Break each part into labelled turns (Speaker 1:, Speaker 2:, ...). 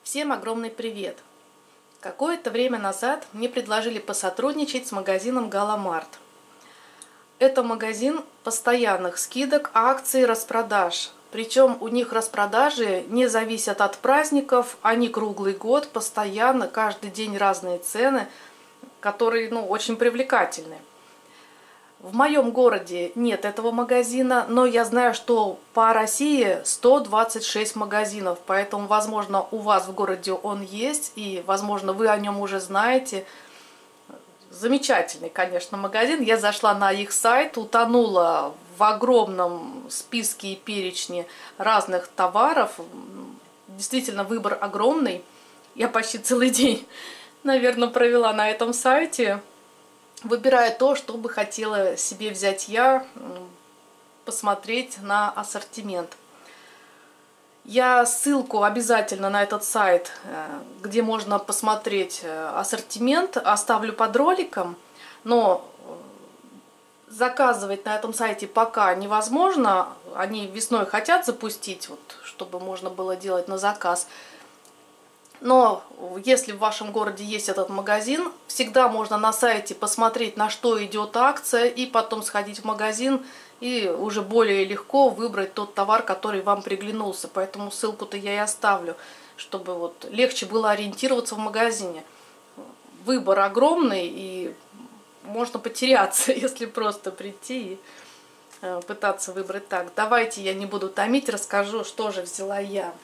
Speaker 1: Всем огромный привет! Какое-то время назад мне предложили посотрудничать с магазином Галамарт. Это магазин постоянных скидок, акций, распродаж. Причем у них распродажи не зависят от праздников, они круглый год, постоянно, каждый день разные цены, которые очень привлекательны. В моем городе нет этого магазина, но я знаю, что по России 126 магазинов, поэтому, возможно, у вас в городе он есть, и, возможно, вы о нем уже знаете. Замечательный, конечно, магазин. Я зашла на их сайт, утонула в огромном списке и перечне разных товаров. Действительно, выбор огромный. Я почти целый день, наверное, провела на этом сайте, выбирая то, что бы хотела себе взять я, посмотреть на ассортимент. Я ссылку обязательно на этот сайт, где можно посмотреть ассортимент, оставлю под роликом, но заказывать на этом сайте пока невозможно. Они весной хотят запустить, чтобы можно было делать на заказ. Но если в вашем городе есть этот магазин, всегда можно на сайте посмотреть, на что идет акция, и потом сходить в магазин и уже более легко выбрать тот товар, который вам приглянулся. Поэтому ссылку-то я и оставлю, чтобы легче было ориентироваться в магазине. Выбор огромный, и можно потеряться, если просто прийти и пытаться выбрать так. Давайте я не буду томить, расскажу, что же взяла я.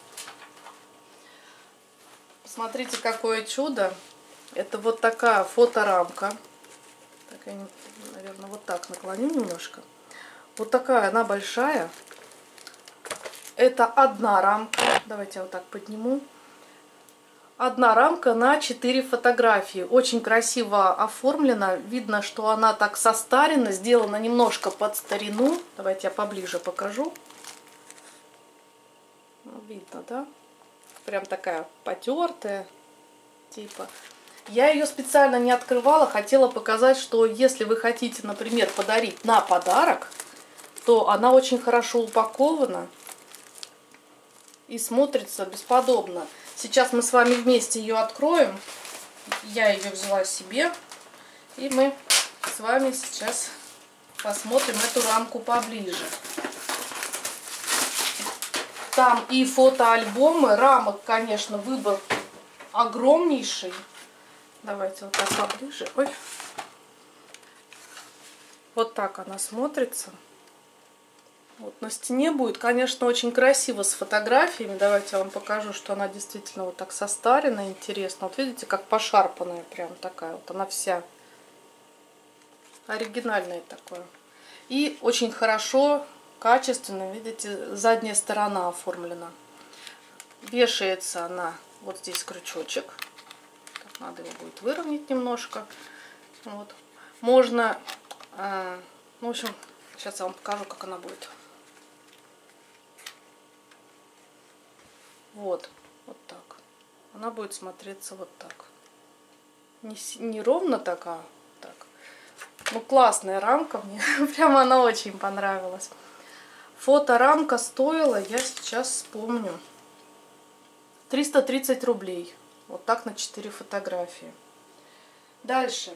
Speaker 1: Смотрите, какое чудо. Это вот такая фоторамка. Так, я, наверное, вот так наклоню немножко. Вот такая она большая. Это одна рамка. Давайте я вот так подниму. Одна рамка на 4 фотографии. Очень красиво оформлена. Видно, что она так состарена, сделана немножко под старину. Давайте я поближе покажу. Видно, да? Прям такая потертая, типа. Я ее специально не открывала, хотела показать, что если вы хотите, например, подарить на подарок, то она очень хорошо упакована и смотрится бесподобно. Сейчас мы с вами вместе ее откроем. Я ее взяла себе, и мы с вами сейчас посмотрим эту рамку поближе. Там и фотоальбомы, рамок, конечно, выбор огромнейший. Давайте вот так поближе. Ой. Вот так она смотрится. Вот на стене будет, конечно, очень красиво с фотографиями. Давайте я вам покажу, что она действительно вот так состарена, интересно. Вот видите, как пошарпанная прям такая. Вот она вся оригинальная такое. И очень хорошо, качественно, видите, задняя сторона оформлена. Вешается она, вот здесь крючочек. Так, надо его будет выровнять немножко. Вот. Можно, в общем, сейчас я вам покажу, как она будет. Вот так. Она будет смотреться вот так. Не ровно так, а так. Ну, классная рамка, мне прямо она очень понравилась. Фоторамка стоила, я сейчас вспомню, 330 рублей. Вот так на 4 фотографии. Дальше.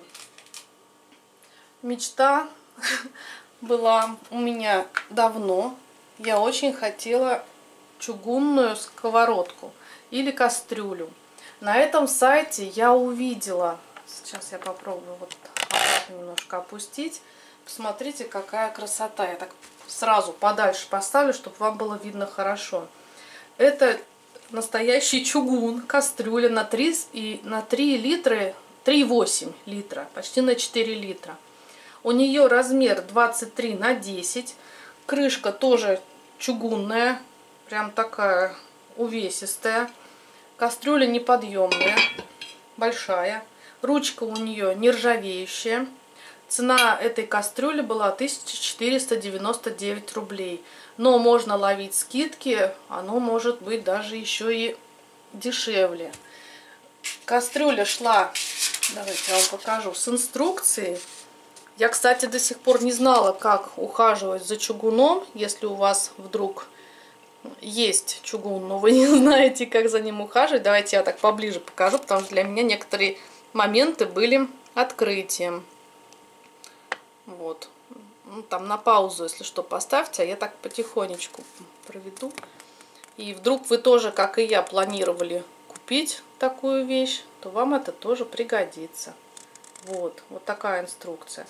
Speaker 1: Мечта была у меня давно. Я очень хотела чугунную сковородку или кастрюлю. На этом сайте я увидела. Сейчас я попробую вот немножко опустить. Посмотрите, какая красота. Я так сразу подальше поставлю, чтобы вам было видно хорошо. Это настоящий чугун, кастрюля на 3 литра, 3,8 литра, почти на 4 литра. У нее размер 23 на 10. Крышка тоже чугунная, прям такая увесистая. Кастрюля неподъемная, большая. Ручка у нее нержавеющая. Цена этой кастрюли была 1499 рублей. Но можно ловить скидки, оно может быть даже еще и дешевле. Кастрюля шла, давайте я вам покажу, с инструкцией. Я, кстати, до сих пор не знала, как ухаживать за чугуном, если у вас вдруг есть чугун, но вы не знаете, как за ним ухаживать. Давайте я так поближе покажу, потому что для меня некоторые моменты были открытием. Вот. Ну, там на паузу, если что, поставьте, а я так потихонечку проведу. И вдруг вы тоже, как и я, планировали купить такую вещь, то вам это тоже пригодится. Вот такая инструкция.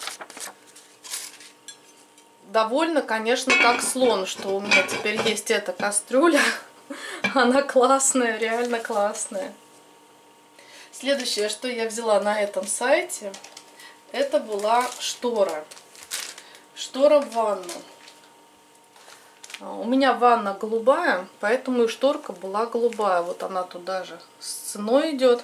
Speaker 1: Довольно, конечно, как слон, что у меня теперь есть эта кастрюля. Она классная, реально классная. Следующее, что я взяла на этом сайте, это была штора. Штора в ванну. У меня ванна голубая, поэтому и шторка была голубая. Вот она туда же с ценой идет.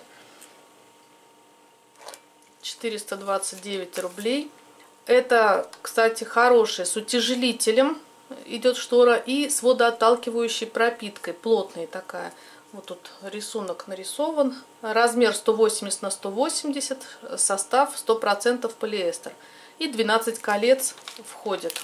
Speaker 1: 429 рублей. Это, кстати, хорошая, с утяжелителем идет штора и с водоотталкивающей пропиткой, плотная такая. Вот тут рисунок нарисован. Размер 180 на 180, состав 100% полиэстер. И 12 колец входит.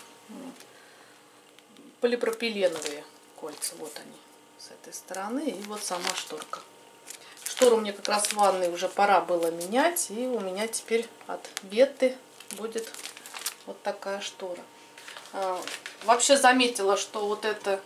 Speaker 1: Полипропиленовые кольца, вот они с этой стороны. И вот сама шторка. Штору мне как раз в ванной уже пора было менять. И у меня теперь от Ветты будет вот такая штора. Вообще заметила, что вот эта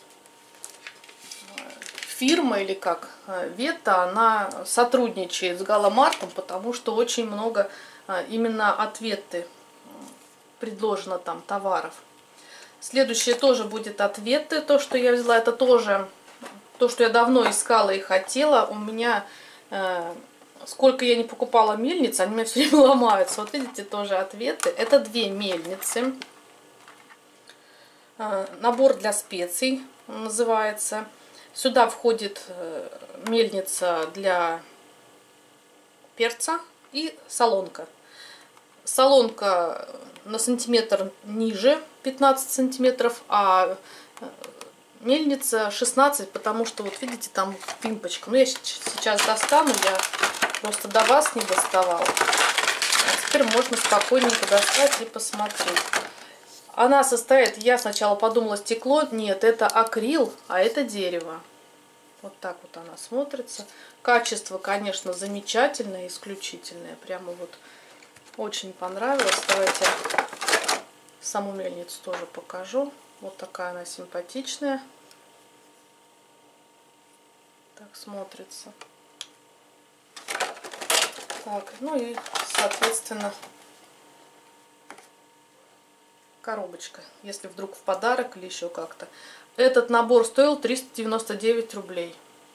Speaker 1: фирма, или как, Ветта, она сотрудничает с Галамартом, потому что очень много именно от Ветты предложено там товаров. Следующее тоже будет от Ветты. То, что я взяла, это тоже то, что я давно искала и хотела. У меня, сколько я не покупала мельниц, они у меня все время ломаются. Вот видите, тоже от Ветты. Это две мельницы. Набор для специй называется. Сюда входит мельница для перца и солонка. Солонка на сантиметр ниже, 15 сантиметров, а мельница 16, потому что, вот видите, там пимпочка. Ну, я сейчас достану, я просто до вас не доставала. А теперь можно спокойненько достать и посмотреть. Она состоит, я сначала подумала, стекло, нет, это акрил, а это дерево. Вот так вот она смотрится. Качество, конечно, замечательное, исключительное. Прямо вот очень понравилось. Давайте саму мельницу тоже покажу. Вот такая она симпатичная. Так смотрится. Так, ну и, соответственно, коробочка, если вдруг в подарок или еще как-то. Этот набор стоил 399 рублей.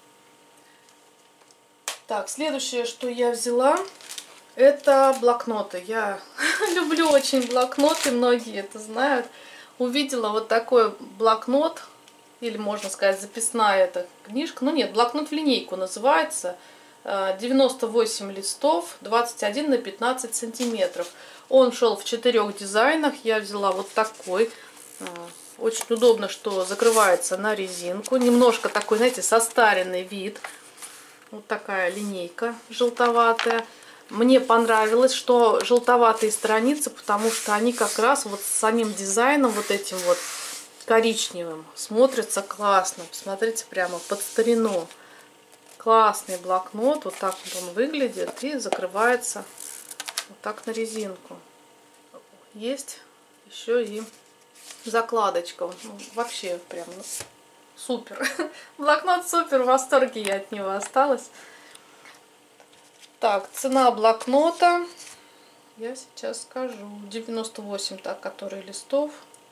Speaker 1: Так, следующее, что я взяла, это блокноты. Я люблю очень блокноты, многие это знают. Увидела вот такой блокнот, или можно сказать записная эта книжка. Ну нет, блокнот в линейку называется. 98 листов, 21 на 15 сантиметров. Он шел в 4 дизайнах. Я взяла вот такой. Очень удобно, что закрывается на резинку. Немножко такой, знаете, состаренный вид. Вот такая линейка желтоватая. Мне понравилось, что желтоватые страницы, потому что они как раз вот с самим дизайном, вот этим вот коричневым, смотрятся классно. Посмотрите, прямо под старину. Классный блокнот. Вот так вот он выглядит и закрывается вот так на резинку. Есть еще и закладочка. Ну, вообще прям супер. Блокнот супер. В восторге я от него осталась. Так, цена блокнота. Я сейчас скажу. 98, так, который листов.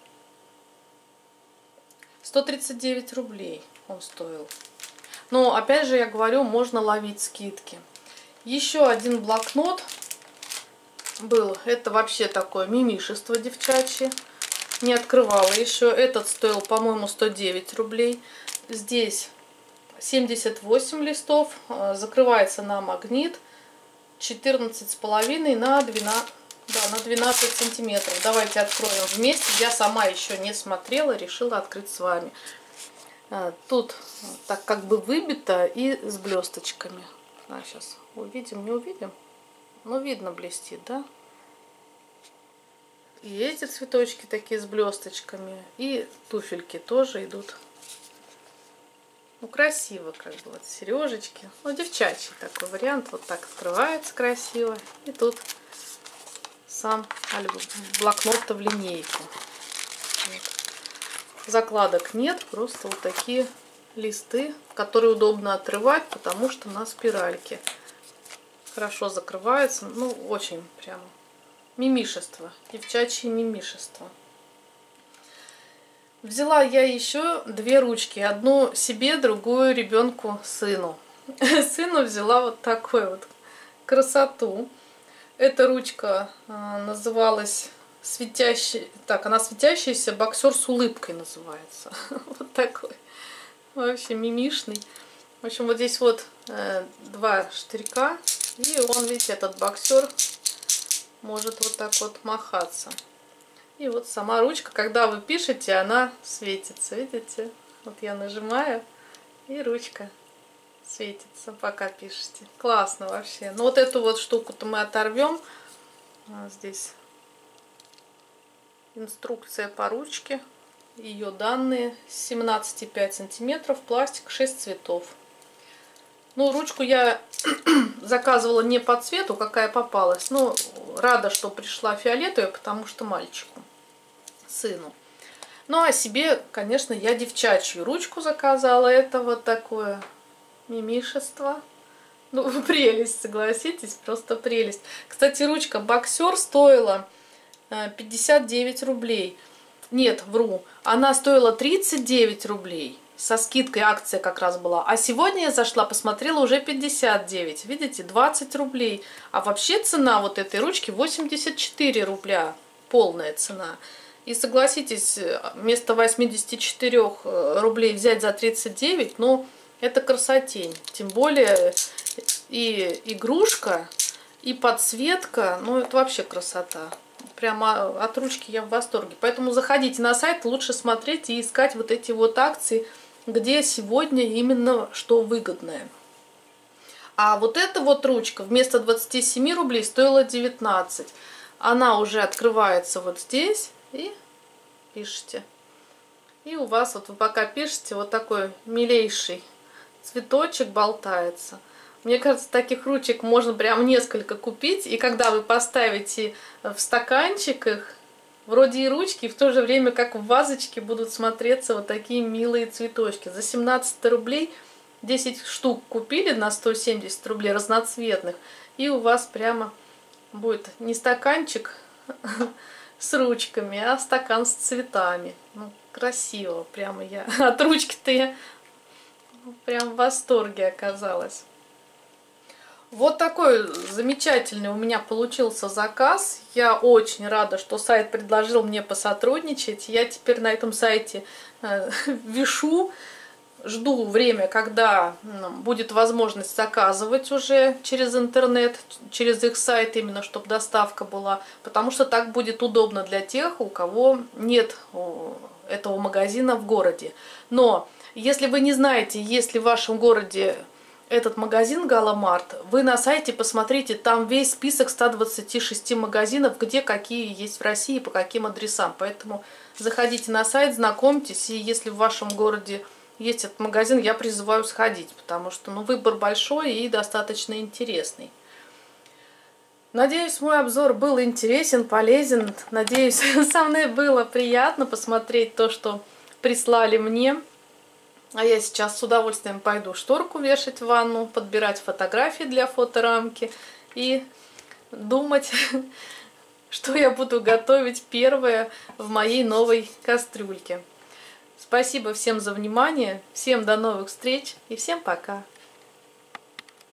Speaker 1: 139 рублей он стоил. Но, опять же, я говорю, можно ловить скидки. Еще один блокнот был. Это вообще такое мимишество девчачье. Не открывала еще. Этот стоил, по-моему, 109 рублей. Здесь 78 листов. Закрывается на магнит. 14,5 на 12, да, на 12 сантиметров. Давайте откроем вместе. Я сама еще не смотрела, решила открыть с вами. Тут так как бы выбито и с блесточками. Сейчас увидим, не увидим. Ну, видно, блестит, да? И эти цветочки такие с блесточками. И туфельки тоже идут Ну, красиво, как бы, вот сережечки. Ну, девчачий такой вариант. Вот так открывается красиво. И тут сам блокнот-то в линейку. Вот. Закладок нет, просто вот такие листы, которые удобно отрывать, потому что на спиральке. Хорошо закрывается. Ну, очень прямо мимишество. Девчачье мимишество. Взяла я еще две ручки. Одну себе, другую ребенку, сыну. Сыну взяла вот такую вот красоту. Эта ручка называлась она светящаяся, боксер с улыбкой называется. Вот такой. Вообще мимишный. В общем, вот здесь вот два штырька. И он, видите, этот боксер может вот так вот махаться. И вот сама ручка, когда вы пишете, она светится. Видите? Вот я нажимаю, и ручка светится, пока пишете. Классно вообще. Ну вот эту вот штуку-то мы оторвем. Здесь инструкция по ручке. Ее данные: 17,5 сантиметров, пластик, 6 цветов. Ну, ручку я заказывала не по цвету, какая попалась. Ну, рада, что пришла фиолетовая, потому что мальчику, сыну. Ну, а себе, конечно, я девчачью ручку заказала. Это вот такое мимишество. Ну, прелесть, согласитесь, просто прелесть. Кстати, ручка боксер стоила 59 рублей. Нет, вру. Она стоила 39 рублей. Со скидкой акция как раз была. А сегодня я зашла, посмотрела, уже 59. Видите, 20 рублей. А вообще цена вот этой ручки 84 рубля. Полная цена. И согласитесь, вместо 84 рублей взять за 39, ну, это красотень. Тем более и игрушка, и подсветка, ну, это вообще красота. Прямо от ручки я в восторге. Поэтому заходите на сайт, лучше смотреть и искать вот эти вот акции, где сегодня именно что выгодное. А вот эта вот ручка вместо 27 рублей стоила 19. Она уже открывается вот здесь и пишите. И у вас вот вы пока пишете, вот такой милейший цветочек болтается. Мне кажется, таких ручек можно прям несколько купить. И когда вы поставите в стаканчик их, вроде и ручки, и в то же время как в вазочке будут смотреться вот такие милые цветочки. За 17 рублей 10 штук купили на 170 рублей разноцветных. И у вас прямо будет не стаканчик с ручками, а стакан с цветами. Ну, красиво. Прямо я от ручки-то я прям в восторге оказалась. Вот такой замечательный у меня получился заказ. Я очень рада, что сайт предложил мне посотрудничать. Я теперь на этом сайте вишу, жду время, когда будет возможность заказывать уже через интернет, через их сайт, именно чтобы доставка была. Потому что так будет удобно для тех, у кого нет этого магазина в городе. Но если вы не знаете, есть ли в вашем городе этот магазин Галамарт, вы на сайте посмотрите, там весь список 126 магазинов, где какие есть в России, по каким адресам. Поэтому заходите на сайт, знакомьтесь, и если в вашем городе есть этот магазин, я призываю сходить, потому что выбор большой и достаточно интересный. Надеюсь, мой обзор был интересен, полезен. Надеюсь, со мной было приятно посмотреть то, что прислали мне. А я сейчас с удовольствием пойду шторку вешать в ванну, подбирать фотографии для фоторамки и думать, что я буду готовить первое в моей новой кастрюльке. Спасибо всем за внимание, всем до новых встреч и всем пока!